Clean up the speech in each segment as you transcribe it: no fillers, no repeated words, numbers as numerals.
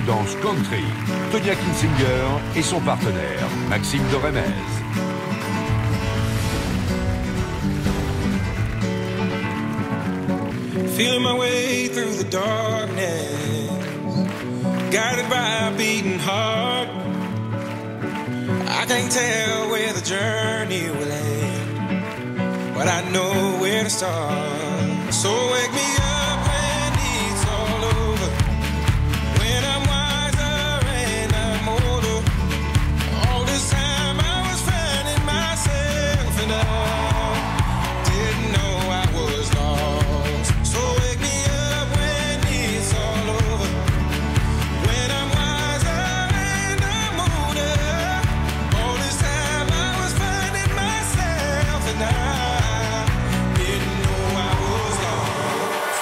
danse country, Tonya Kinsinger et son partenaire, Maxime de Remez. Feeling my way through the darkness, guided by a beating heart. I can't tell where the journey will end, but I know where to start. So wake me up when it's all over, when I'm wiser and I'm older. All this time I was finding myself and I didn't know I was lost. So wake me up when it's all over, when I'm wiser and I'm older. All this time I was finding myself and I didn't know I was lost.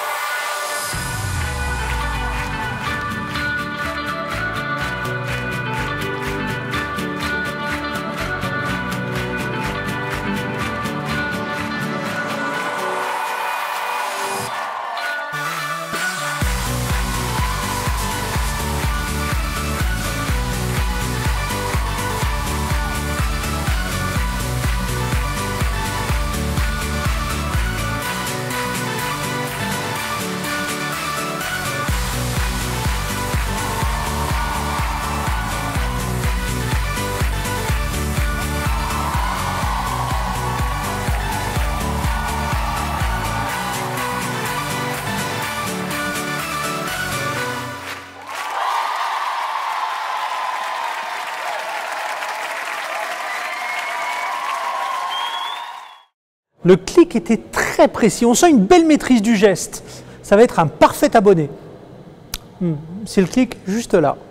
Le clic était très précis, on sent une belle maîtrise du geste. Ça va être un parfait abonné. C'est le clic juste là.